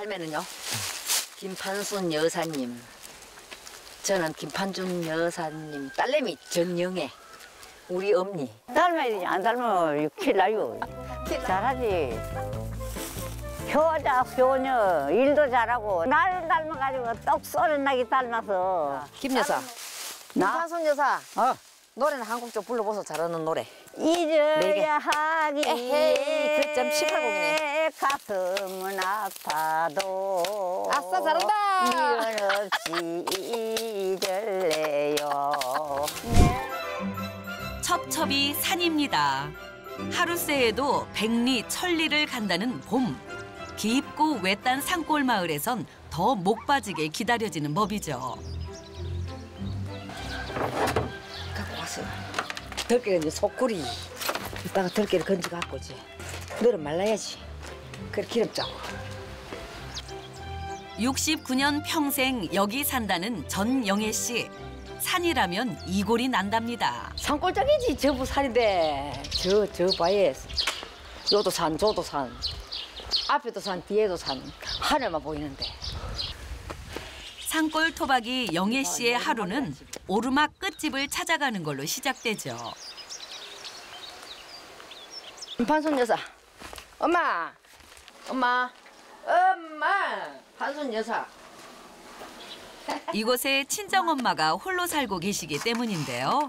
할매는요? 김판순 여사님. 저는 김판준 여사님 딸내미 정영애. 우리 엄니. 닮아야지. 안 닮으면 큰일 나요. 잘하지. 효자, 효녀, 일도 잘하고. 날 닮아가지고 똑소리나게 닮아서. 김 여사. 나? 김판순 여사. 노래는 한 곡 좀 불러보소. 잘하는 노래. 잊어야 하기. 에헤이, 그점 18곡이네. 가슴은 아파도. 아싸, 잘한다. 미련 없이 잊을래요. 첩첩이 산입니다. 하루새에도 백리 천리를 간다는 봄. 깊고 외딴 산골 마을에선 더 목 빠지게 기다려지는 법이죠. 갖고 왔어. 들깨는 이제 속구리. 이따가 들깨를 건져 갖고 오지. 너는 말라야지. 그래 기름 짜고. 69년 평생 여기 산다는 전영애 씨. 산이라면 이골이 난답니다. 산골짜기지. 저부 산인데. 저 바에 요도 산, 저도 산. 앞에도 산, 뒤에도 산. 하늘만 보이는데. 산골 토박이 영애 씨의 하루는 오르막 끝집을 찾아가는 걸로 시작되죠. 판순 여사. 엄마. 판순 여사. 이곳에 친정엄마가 홀로 살고 계시기 때문인데요.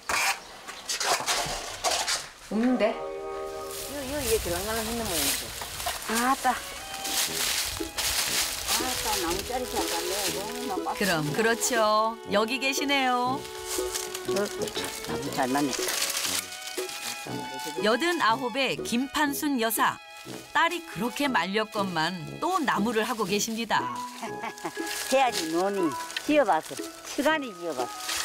없는데? 이게 들어가려고 했는 모양이지. 아따. 나무짜리 잘 갔네. 그럼 그렇죠. 여기 계시네요. 나무 잘 맞네. 89의 김판순 여사. 딸이 그렇게 말렸건만 또 나무를 하고 계십니다. 해야지 논이 지어봤어. 시간이 지어봤어.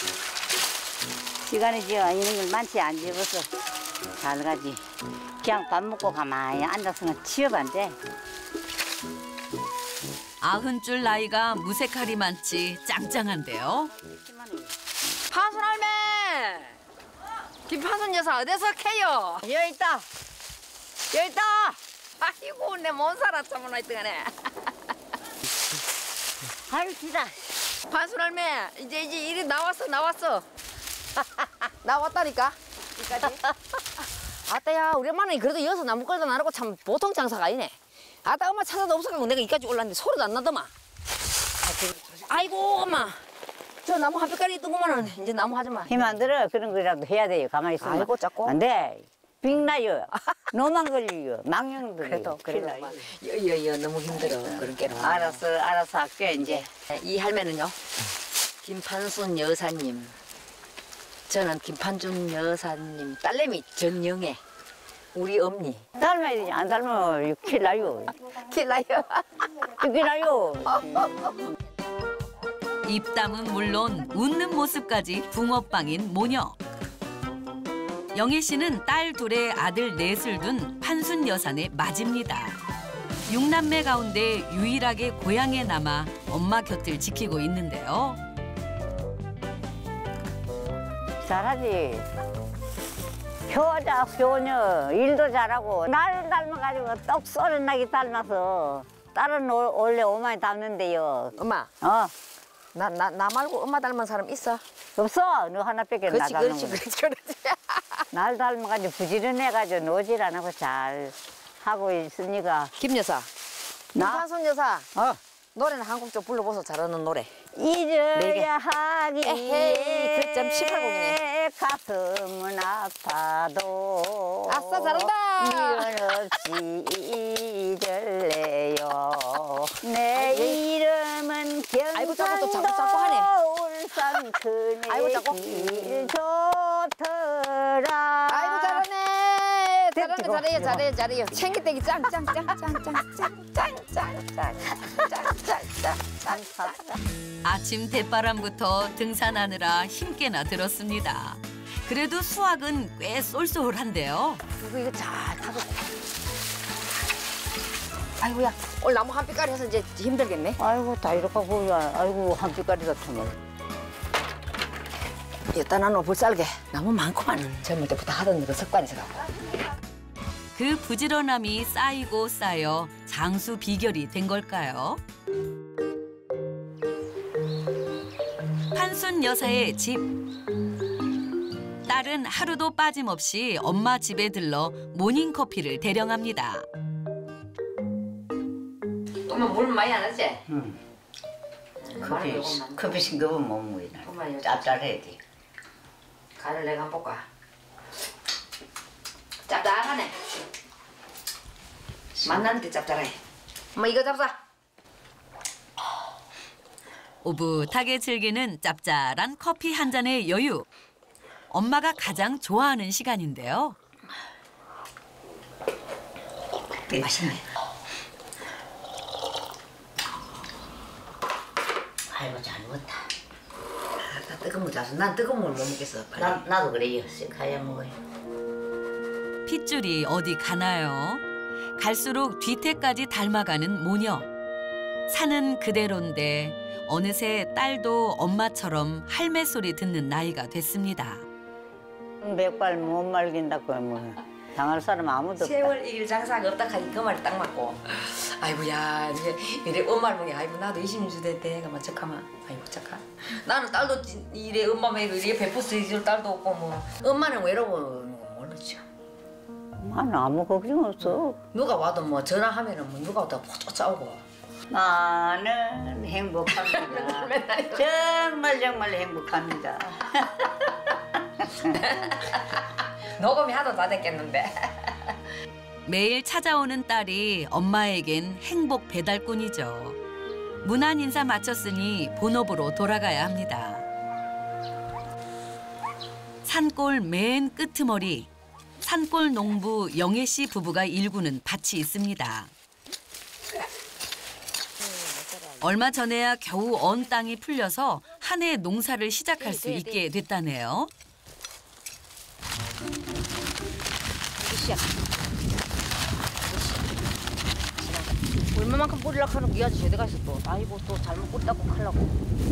시간이 지어 이런 걸 많지 안 지어봤어. 잘 가지. 그냥 밥 먹고 가만히 앉아서는 지어봤는데. 90줄 나이가 무색하리 많지 짱짱한데요. 판순 할매. 김판순 여사 어디서 캐요? 여기 있다. 여기 있다. 아이고 내 못 살아 참으나 있더가네. 아유 기다. 판순 할매 이제 일이 나왔어. 나왔다니까. 여기까지. 아따야 우리 엄마는 그래도 여기서 나무 끌다 나르고 참 보통 장사가 아니네. 아따 엄마 찾아도 없어가지고 내가 여기까지 올랐는데 소리도 안 나더만. 아이고 엄마. 저 나무 한 뼘까지 있더구만은 이제 나무 하지 마. 힘 안 들어. 그런 거라도 해야 돼요. 가만히 있으면. 아이고 자꾸. 안 돼. 빅나요. 노만 걸려요. 망령 걸려요. 그래도 여여 너무 힘들어 그런 게는. 알았어 할게 이제. 이 할매는요 김판순 여사님. 저는 김판준 여사님 딸내미 정영애. 우리 엄니. 닮아야지. 안 닮으면 큰일 나요. 길라요. 큰일 나요. 입담은 물론 웃는 모습까지 붕어빵인 모녀. 영애 씨는 딸 둘에 아들 넷을 둔 판순 여산의 맏입니다. 6남매 가운데 유일하게 고향에 남아 엄마 곁을 지키고 있는데요. 잘하지. 효자, 효녀, 일도 잘하고. 날 닮아가지고 똑소리나게 닮아서. 딸은 원래 오만이 닮는데요. 엄마. 나 말고 엄마 닮은 사람 있어? 없어. 너 하나밖에 나 닮는 거. 그렇지. 날 닮아가지고 부지런해가지고 노질 안 하고 잘 하고 있으니까. 김 여사. 나? 김판순 여사. 노래는 한 곡 좀 불러보소. 잘하는 노래. 잊어야 하기. 에헤이, 그점 18곡이네. 가슴은 아파도. 아싸, 잘한다. 미련 없이 잊을래요. 내 이름은 아이고, 자꾸 또 경상도 자꾸 하네. 울산 아이고, 자꾸. 그네 좋더라. 아이고 잘하네. 잘해요. 챙기대기 아침 대바람부터 등산하느라 힘께나 들었습니다. 그래도 수확은 꽤 쏠쏠한데요. 이거 잘 타고. 아이고야, 오늘 나무 한 삐까리 해서 이제 힘들겠네. 아이고 다 이렇게 보여. 아이고 한 삐까리 같으면. 일단 나는 불살게 나무 많구만. 젊을 때부터 하던 그 습관이 있어갖고. 그 부지런함이 쌓이고 쌓여 장수 비결이 된 걸까요? 판순 여사의 집. 딸은 하루도 빠짐없이 엄마 집에 들러 모닝커피를 대령합니다. 엄마 물 많이 안 넣지? 응. 커피 싱거우면 못 먹이나. 짭짤해야 돼. 간을 내가 한번 볼까? 짭짤하네. 만나는데 짭짤해. 엄마 이거 잡사. 오붓하게 즐기는 짭짤한 커피 한 잔의 여유. 엄마가 가장 좋아하는 시간인데요. 맛있네. 아이고 잘 먹었다. 나 뜨거운 거 자서 난 뜨거운 걸 못 먹겠어. 나도 그래요. 가야 먹어요. 핏줄이 어디 가나요? 갈수록 뒤태까지 닮아가는 모녀. 사는 그대로인데 어느새 딸도 엄마처럼 할매 소리 듣는 나이가 됐습니다. 백발 못 말긴다고 뭐 당할 사람 아무도 없다. 세월 이길 장사가 없다 하니 그 말이 딱 맞고. 아이고야 이래 엄마를 보니 아이고 나도 20주 됐대 가만 착하면 아이고 착하. 나는 딸도 이래 엄마 말고 이래 베푸스 해줄 딸도 없고 뭐 엄마는 외로워 모르죠. 나는 아무 걱정 없어. 누가 와도 뭐 전화하면은 뭐 누가 와도 쫓아오고. 나는 행복합니다. 정말 행복합니다. 녹음이 하도 다 됐겠는데. 매일 찾아오는 딸이 엄마에겐 행복 배달꾼이죠. 문안 인사 마쳤으니 본업으로 돌아가야 합니다. 산골 맨 끄트머리, 산골 농부 영애 씨 부부가 일구는 밭이 있습니다. 얼마 전에야 겨우 언 땅이 풀려서 한 해 농사를 시작할 수 있게 됐다네요. 얼마만큼 뿌리려고 하는 이 아저씨 어디 갔어 또. 아이고 또 잘못 뿌리다고 하려고.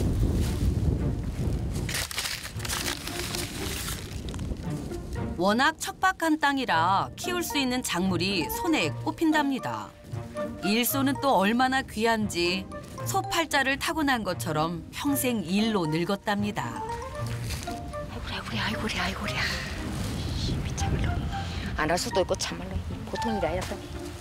워낙 척박한 땅이라 키울 수 있는 작물이 손에 꼽힌답니다. 일소는 또 얼마나 귀한지 소 팔자를 타고난 것처럼 평생 일로 늙었답니다. 아이고야. 미쳐버려. 안 할 수도 있고 참말로 보통 일이 아니라.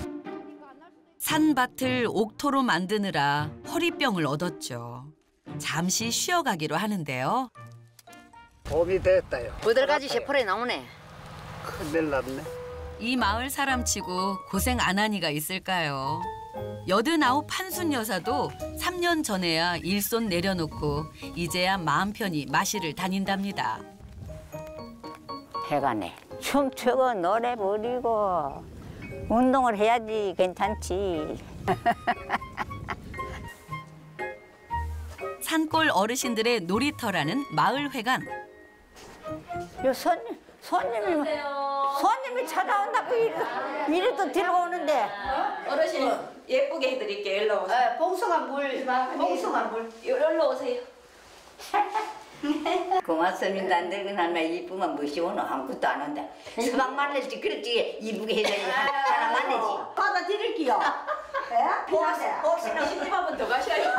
산밭을 옥토로 만드느라 허리병을 얻었죠. 잠시 쉬어가기로 하는데요. 봄이 됐다요. 여덟가지 세포에 나오네. 큰일 났네. 이 마을 사람치고 고생 안 하니가 있을까요? 89 판순 여사도 3년 전에야 일손 내려놓고 이제야 마음 편히 마실을 다닌답니다. 해가네. 춤추고 노래 부르고 운동을 해야지 괜찮지. 산골 어르신들의 놀이터라는 마을회관. 요 손님이 찾아온다고 이래도 들어오는데. 어르신 예쁘게 해드릴게요. 일로 오세요. 봉숭아 물. 일로 오세요. 고맙습니다. 늙은 할머니 이쁘면 무시 오노 아무것도 안 한다. 수박 말릴지 그렇지 이쁘게 해줘야지 사람 말리지. 받아드릴게요. 혹시나 10번 더 가셔요.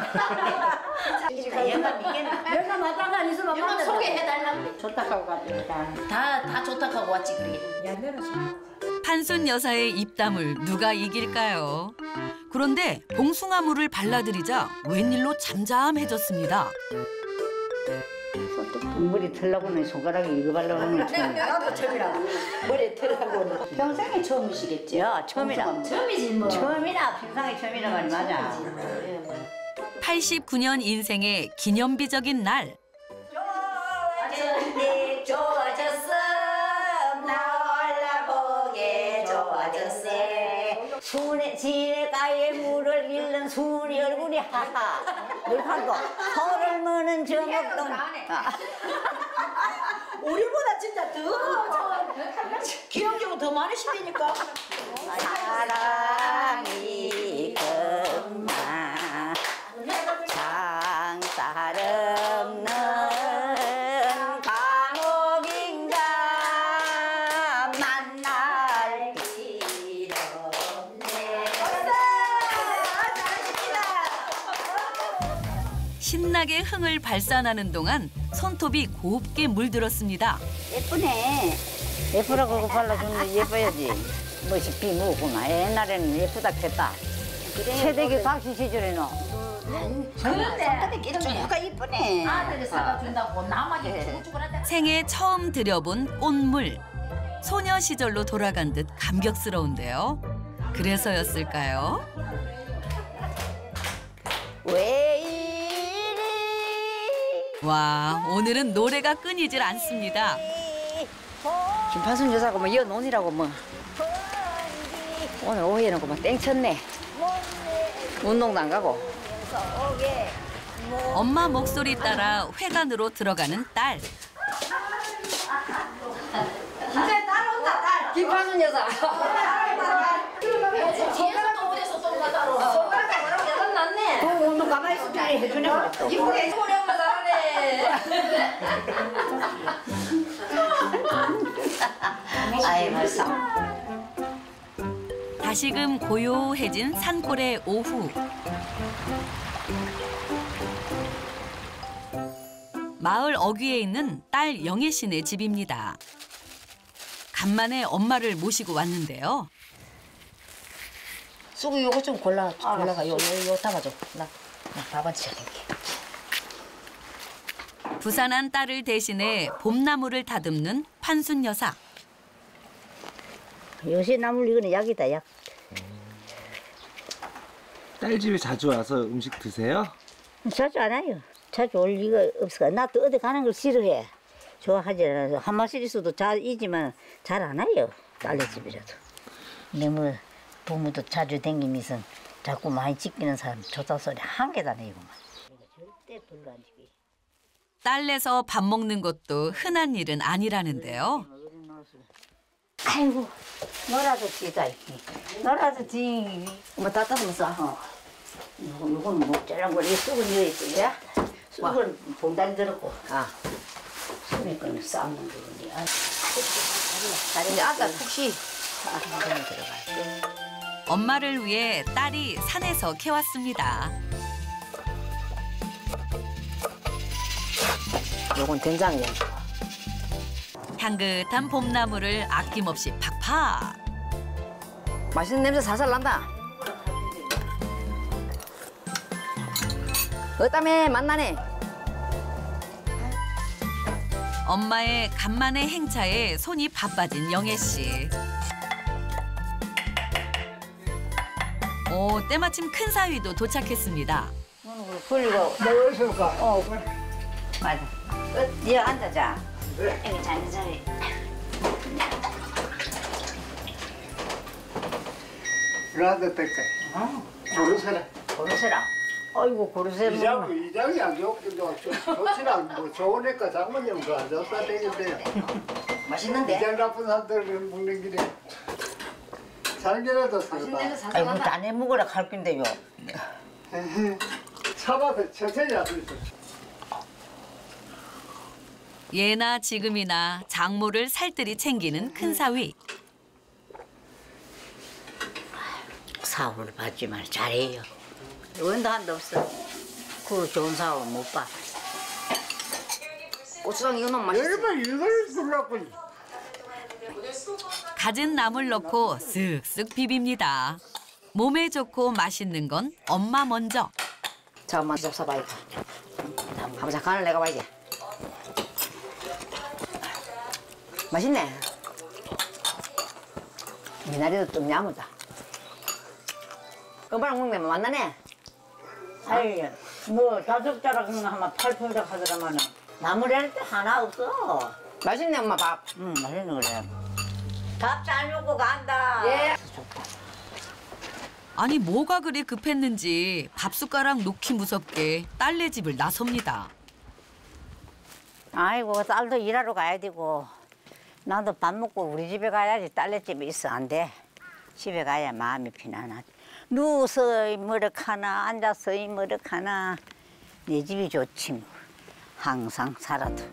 얘가 믿겠나? 내가 마땅한 안 있으면 이거 소개해달라고. 좋다 하고 갑니다. 다 좋다 하고 왔지 그래. 야 내려서. 판순 여사의 입담을 누가 이길까요? 그런데 봉숭아물을 발라드리자 웬일로 잠잠해졌습니다. 물이 털라고는 손가락에 이거 발라보는 처음. 나도 처음이라. 머리에 털하고 평생에 처음이시겠지? 야 처음이라. 처음이지 뭐. 처음이라 평상에 처음이라 말 맞아. 89년 인생의 기념비적인 날. 좋아졌어 나 올라보게 좋아졌어 시내가에 물을 잃는 순이 얼굴이 하하 물하고 소를 무는 저목동 우리보다 진짜 더 기억력은 더 많으시다니까. 사랑이 금마 장살 없는 감옥인가 만날 길 신나게 흥을 발산하는 동안 손톱이 곱게 물들었습니다. 예쁘네. 예쁘라고 그거 발라주는데 예뻐야지. 멋이 비무구만. 옛날에는 예쁘다 했다. 새댁이 박씨 시절에는. 그런데 누가 이쁘네. 아들이 사다 준다고 나만 죽어죽어한다. 생애 처음 들여본 꽃물. 소녀 시절로 돌아간 듯 감격스러운데요. 그래서였을까요? 왜 이리 와, 오늘은 노래가 끊이질 않습니다. 지금 판순 여사가 뭐 연혼이라고 뭐 오늘 오후에는 그만 땡쳤네. 운동도 안 가고. 엄마 목소리 따라 회관으로 들어가는 딸. 김판순 여사. 뒤에서도 오래서 또 가자로. 손가락 여섯 났네. 운동 가만히 있을 줄 해주네. 이쁘게 소리 엄마 잘하네. 아이고 참. 다시금 고요해진 산골의 오후. 마을 어귀에 있는 딸 영애 씨네 집입니다. 간만에 엄마를 모시고 왔는데요. 수구 요거 좀 골라가. 요 담아줘. 나 밥안치 할게. 부산한 딸을 대신해 봄나무를 다듬는 판순 여사. 요새 나물 이거는 약이다 약. 딸 집에 자주 와서 음식 드세요? 자주 안 와요. 자주 올 리가 없어. 나도 어디 가는 걸 싫어해. 좋아하지 않아서 한 마실 있어도 잘이지만 잘 안 와요. 딸네 집이라도. 너무 부모도 자주 댕기면서 자꾸 많이 찍히는 사람 좋다 소리 한 개도 안 해요. 절대 불러 안 지기. 딸내서 밥 먹는 것도 흔한 일은 아니라는데요. 아이고 너라도 지다 이게. 너라도 지. 뭐 따뜻하면서. 이건 뭐 짤랑거리 쑥은 이거 있어야. 쑥은 봉다리 들었고. 아. 손에 거는 삶는 거군요. 이제 아까 푹 쉬. 엄마를 위해 딸이 산에서 캐왔습니다. 요건 된장이야. 향긋한 봄나물을 아낌없이 팍팍. 맛있는 냄새 살살 난다. 어땀에 만나네. 엄마의 간만의 행차에 손이 바빠진 영애 씨. 오, 때마침 큰 사위도 도착했습니다. 그리고 내가 있을까? 맞아. 니 앉아자. 여기 잔자리. 나도 될까? 고르세라. 고르세라. 아이고 고르세 뭐. 이장이 안 좋지나 뭐 좋으니까 장모님 그안 좋다 되겠대요. 맛있는데? 이장 나쁜 사람들 먹는 길에 살기라도 쓰다. 아이고 자네 먹으라 갈 건데요. 차봐도 천천히 할 수 있어. 예나 지금이나 장모를 살뜰히 챙기는 큰 사위. 사업을 받지만 잘해요. 원도 한도 없어. 그 좋은 사업 못 봐. 고추장 이거 너무 맛있어. 얼마 이걸 주려고. 갖은 나물 넣고 쓱쓱 비빕니다. 몸에 좋고 맛있는 건 엄마 먼저. 자, 엄마 잡숴봐 이거. 한번 잠깐을 내가 봐야지. 맛있네. 미나리도 좀 야무다. 엄마랑 먹네 만나네. 아이 뭐 자석자락 하면 팔팔자 하더라마는 나물이 할 때 하나 없어. 맛있네 엄마 밥. 맛있는 거래. 밥 잘 먹고 간다. 예. 아니 뭐가 그리 급했는지 밥숟가락 놓기 무섭게 딸네 집을 나섭니다. 아이고 딸도 일하러 가야 되고 나도 밥 먹고 우리 집에 가야지. 딸네 집에 있어 안 돼. 집에 가야 마음이 편안하지. 누워서 머쓱하나 앉아서 머쓱하나 내 집이 좋지 뭐. 항상 살아도.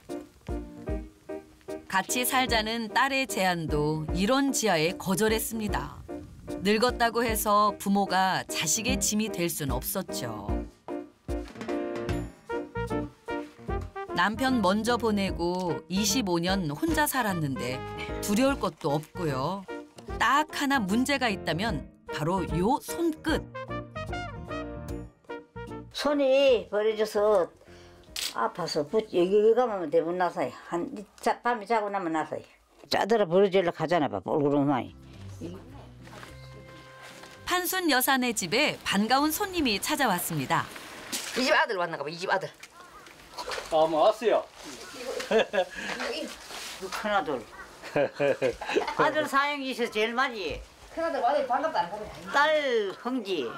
같이 살자는 딸의 제안도 이런 지하에 거절했습니다. 늙었다고 해서 부모가 자식의 짐이 될 순 없었죠. 남편 먼저 보내고 25년 혼자 살았는데 두려울 것도 없고요. 딱 하나 문제가 있다면 바로 요 손끝. 손이 벌어져서 아파서 여기 가면 대부분 나서요. 밤에 자고 나면 나서요. 짜들어 벌어지려 가잖아 봐. 볼그러마이. 판순 여사네 집에 반가운 손님이 찾아왔습니다. 이 집 아들 왔나 봐. 이 집 아들. 뭐 왔어요. 큰아들. 아들 사형이셔 제일 많이. 큰아들 와서 반갑다 안 그래. 딸 흥지.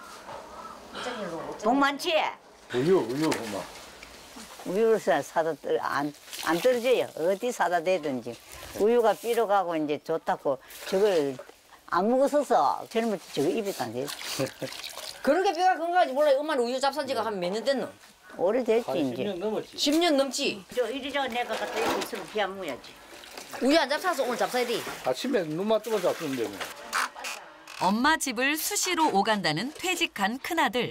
복 많지? 우유 엄마. 우유를 사다 안 떨어져요. 어디 사다 대든지. 우유가 삐로 가고 이제 좋다고 저걸 안 먹었어서 젊을 때 저거 입에도 안 돼. 그렇게 뼈가 건강하지 몰라요. 엄마는 우유 잡산지가 한 몇 년 됐노? 오래됐지 이제. 10년 넘었지. 10년 넘지. 저 이리저리 내가 갖다 입고 있으면 비 안 무야지. 우유 안 잡사서 오늘 잡사야 돼. 아침에 눈만 뜨면 잡수는데 뭐. 엄마 집을 수시로 오간다는 퇴직한 큰아들.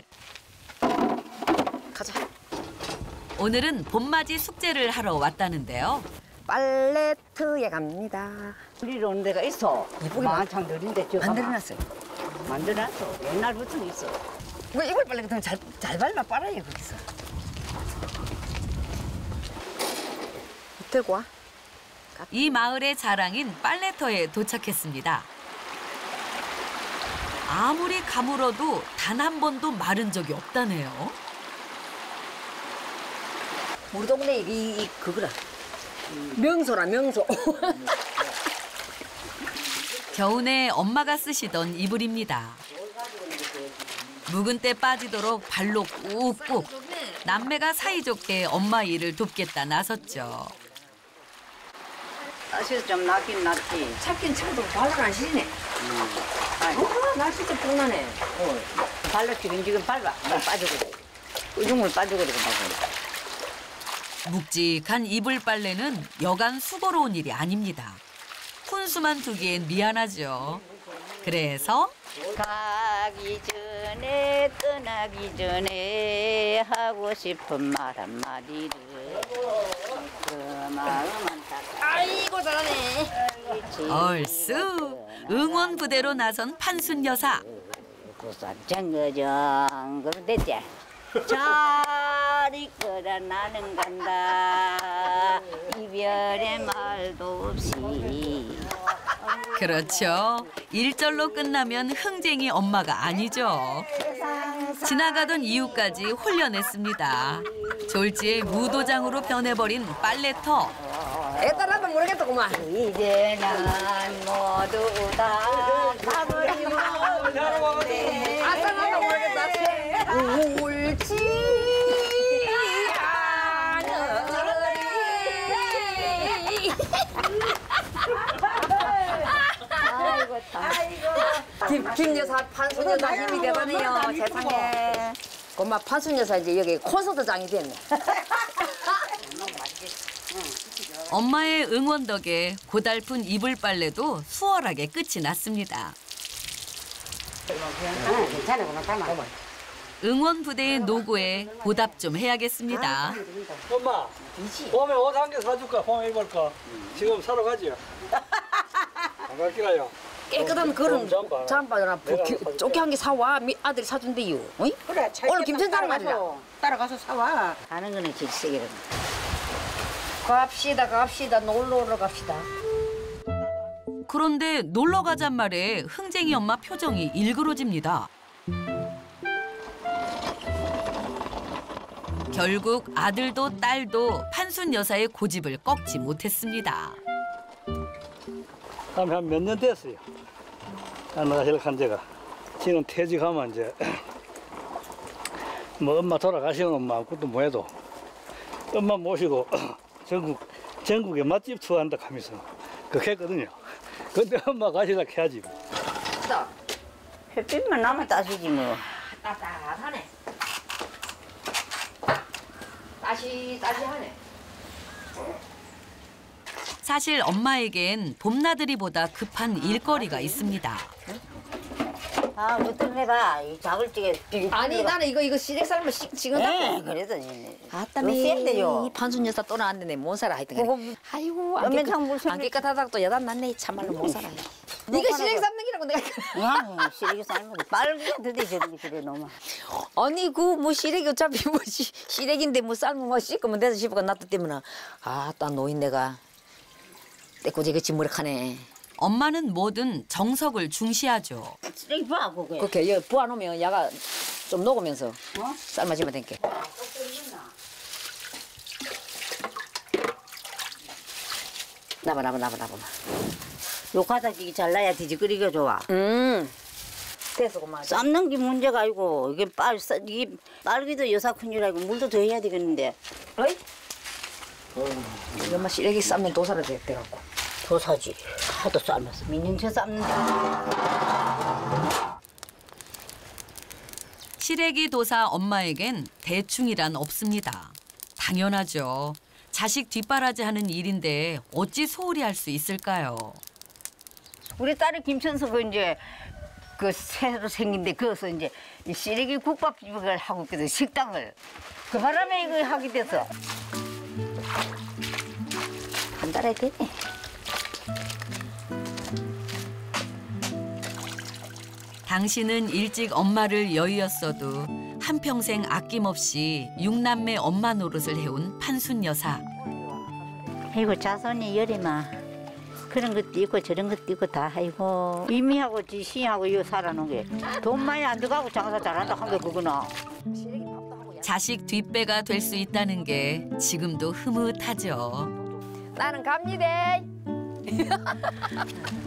가자. 오늘은 봄맞이 숙제를 하러 왔다는데요. 빨래터에 갑니다. 우리로 온 데가 있어. 이쁘게 한창 느린데 저 만들어놨어요. 만들어놨어. 옛날부터 있어. 이거 이불 빨래 같은 잘 밟아 빨아요 거기서. 들고 와. 이 마을의 자랑인 빨래터에 도착했습니다. 아무리 가물어도 단 한 번도 마른 적이 없다네요. 우리 동네 그거라. 명소라 명소. 겨우내 엄마가 쓰시던 이불입니다. 묵은 때 빠지도록 발로 꾹꾹 남매가 사이좋게 엄마 일을 돕겠다 나섰죠. 날씨도 좀 낫긴 낫지. 찾긴 찾아도 발로 안 시리네. 날씨 좀 뻔하네. 발로 지금 밟아. 빠지고. 우중물 빠지고 그러고 막. 묵직한 이불 빨래는 여간 수고로운 일이 아닙니다. 훈수만 두기엔 미안하죠. 그래서 가기 전에 떠나기 전에 하고 싶은 말 한마디를 그 마음은 딱 아이고 잘하네. 얼쑤 응원 부대로 나선 판순 여사. 정거정 그럼 됐지? 잘 있거라 나는 간다 이별의 말도 없이. 그렇죠. 일절로 끝나면 흥쟁이 엄마가 아니죠. 지나가던 이유까지 홀려냈습니다. 졸지의 무도장으로 변해버린 빨래터. 애따라도 모르겠다구만. 이제 난 모두 다 가버리고 아따라도 모르겠다. 울지 않으리. 김 여사, 판순 여사 힘이 대단해요. 세상에. 엄마 판순 여사 이제 여기 콘서트장이 됐네. 엄마의 응원 덕에 고달픈 이불 빨래도 수월하게 끝이 났습니다. 응원 부대의 노고에 보답 좀 해야겠습니다. 엄마, 봄에 옷 한 개 사줄까? 봄에 입을까? 지금 사러 가지요. 안 갈기라요. 깨끗한 그런 잠바나 조끼 한 개 사와. 아들이 사준대요. 어이? 그래, 오늘 김천장 말이야. 따라가서 사와. 가는 거는 질색이라. 갑시다. 놀러 갑시다. 그런데 놀러 가잔 말에 흥쟁이 엄마 표정이 일그러집니다. 결국 아들도 딸도 판순 여사의 고집을 꺾지 못했습니다. 다음에 한 몇 년 됐어요. 나가 헬한 제가. 지금 퇴직하면 이제 뭐 엄마 돌아가시는 마음껏도 뭐해도 엄마 모시고 전국에 맛집 투어한다 하면서 그렇게 했거든요. 근데 엄마 가시라 해야지. 햇빛만 나면 따시지 뭐. 따뜻하네. 따시하네. 사실 엄마에겐 봄나들이보다 급한 일거리가 있습니다. 아, 뭐 때문에가 이 자글찌개 비빔. 아니 나는 이거 시댁 삶을 지금 네, 그래도 아따미 요 판순 여사 또 나왔는데 못 살아 하여튼 그거 그래. 아이고 연면장 물 안 깨끗하다고 또 여단 났네 참말로 못 살아. 네가 시댁 삶는 기라고 내가 야, 시래기 삶은 빨개 드디 저렇게 그래 너무. 아니 그 뭐 시래기 어차피 뭐 시래기인데 뭐 삶은 거 씻으면 돼서 싶어가 놔뒀 때문에 아따 노인 내가 떼꼬지가 지무력하네. 엄마는 뭐든 정석을 중시하죠. 쓰레기 봐, 그게. 그렇게 여기 부어놓으면 야가 좀 녹으면서 삶아지면 된게. 나봐. 요 가닥이 잘라야 뒤지거리가 좋아. 됐어 그만. 삶는 게 문제가 아니고 이게 이게 빨기도 여사큰이라고 물도 더 해야 되겠는데. 어이? 엄마 시래기 삶면 도살이 됐더라고. 도사지. 하도 삶았어. 민년채 삶는데. 시래기 도사 엄마에겐 대충이란 없습니다. 당연하죠. 자식 뒷바라지하는 일인데 어찌 소홀히 할 수 있을까요? 우리 딸이 김천서 그 새로 생긴데 거기서 이제 이 시래기 국밥집을 하고 있거든 식당을. 그 바람에 이거 하게 돼서 한 달에 되네. 당신은 일찍 엄마를 여의었어도 한평생 아낌없이 6남매 엄마 노릇을 해온 판순 여사. 아이고 자손이 열이마 그런 것도 있고 저런 것도 있고 다 아이고 이미하고 지시하고 이거 살아놓은 게 돈 많이 안 들어가고 장사 잘한다 한 게 그거나. 자식 뒷배가 될 수 있다는 게 지금도 흐뭇하죠. 나는 갑니다.